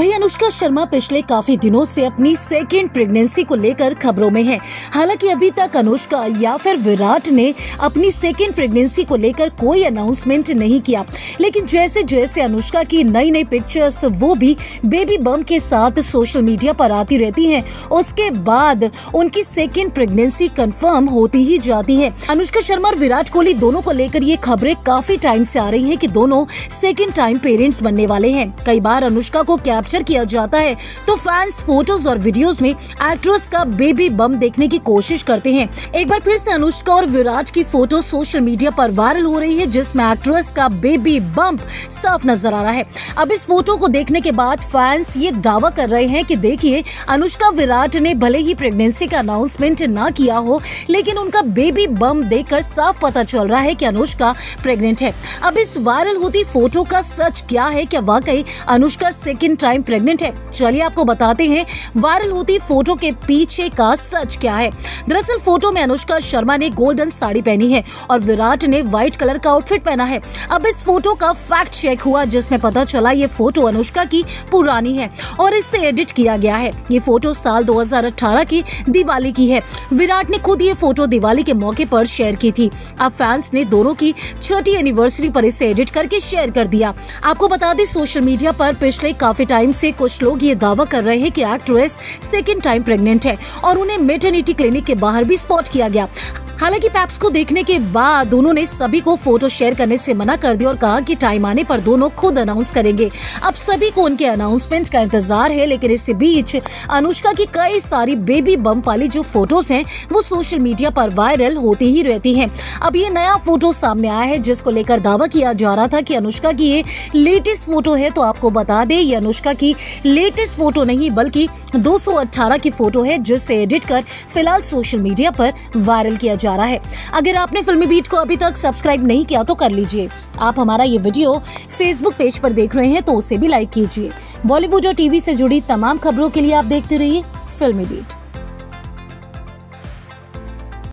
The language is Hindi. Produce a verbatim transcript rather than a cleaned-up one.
भाई अनुष्का शर्मा पिछले काफी दिनों से अपनी सेकेंड प्रेगनेंसी को लेकर खबरों में है। हालांकि अभी तक अनुष्का या फिर विराट ने अपनी सेकेंड प्रेगनेंसी को लेकर कोई अनाउंसमेंट नहीं किया, लेकिन जैसे जैसे अनुष्का की नई नई पिक्चर्स वो भी बेबी बम के साथ सोशल मीडिया पर आती रहती हैं, उसके बाद उनकी सेकेंड प्रेगनेंसी कंफर्म होती ही जाती है। अनुष्का शर्मा और विराट कोहली दोनों को लेकर ये खबरें काफी टाइम से आ रही हैं कि दोनों सेकेंड टाइम पेरेंट्स बनने वाले हैं। कई बार अनुष्का को कैप्चर किया जाता है तो फैंस फोटोज और वीडियोस में एक्ट्रेस का बेबी बम देखने की कोशिश करते हैं। एक बार फिर से अनुष्का और विराट की फोटो सोशल मीडिया पर वायरल हो रही है, जिसमें एक्ट्रेस का बेबी बम्प साफ नजर आ रहा है। अब इस फोटो को देखने के बाद फैंस ये दावा कर रहे हैं कि देखिए, अनुष्का विराट ने भले ही प्रेगनेंसी का अनाउंसमेंट ना किया हो, लेकिन उनका बेबी बम देखकर साफ पता चल रहा है कि अनुष्का प्रेग्नेंट है। अब इस वायरल होती फोटो का सच क्या है? क्या वाकई अनुष्का सेकेंड टाइम प्रेग्नेंट है? चलिए आपको बताते हैं वायरल होती फोटो के पीछे का सच क्या है। दरअसल फोटो में अनुष्का शर्मा ने गोल्डन साड़ी पहनी है और विराट ने व्हाइट कलर का आउटफिट पहना है। अब इस फोटो का फैक्ट चेक हुआ, जिसमें पता चला ये फोटो अनुष्का की पुरानी है और इससे एडिट किया गया है। ये फोटो साल दो हज़ार अठारह की दिवाली की है। विराट ने खुद ये फोटो दिवाली के मौके पर शेयर की थी। अब फैंस ने दोनों की छठी एनिवर्सरी पर इसे एडिट करके शेयर कर दिया। आपको बता दें, सोशल मीडिया पर पिछले काफी टाइम से कुछ लोग ये दावा कर रहे हैं कि एक्ट्रेस सेकेंड टाइम प्रेग्नेंट है और उन्हें मैटरनिटी क्लिनिक के बाहर भी स्पॉट किया गया। हालांकि पैप्स को देखने के बाद उन्होंने सभी को फोटो शेयर करने से मना कर दिया और कहा कि टाइम आने पर दोनों खुद अनाउंस करेंगे। अब सभी को उनके अनाउंसमेंट का इंतजार है, लेकिन इसी बीच अनुष्का की कई सारी बेबी बम वाली जो फोटोज हैं वो सोशल मीडिया पर वायरल होती ही रहती हैं। अब ये नया फोटो सामने आया है, जिसको लेकर दावा किया जा रहा था कि अनुष्का की ये लेटेस्ट फोटो है। तो आपको बता दें, ये अनुष्का की लेटेस्ट फोटो नहीं बल्कि दो सौ अठारह की फोटो है, जिससे एडिट कर फिलहाल सोशल मीडिया पर वायरल किया जा रहा है। अगर आपने फिल्मी बीट को अभी तक सब्सक्राइब नहीं किया तो कर लीजिए। आप हमारा ये वीडियो फेसबुक पेज पर देख रहे हैं तो उसे भी लाइक कीजिए। बॉलीवुड और टीवी से जुड़ी तमाम खबरों के लिए आप देखते रहिए फिल्मी बीट।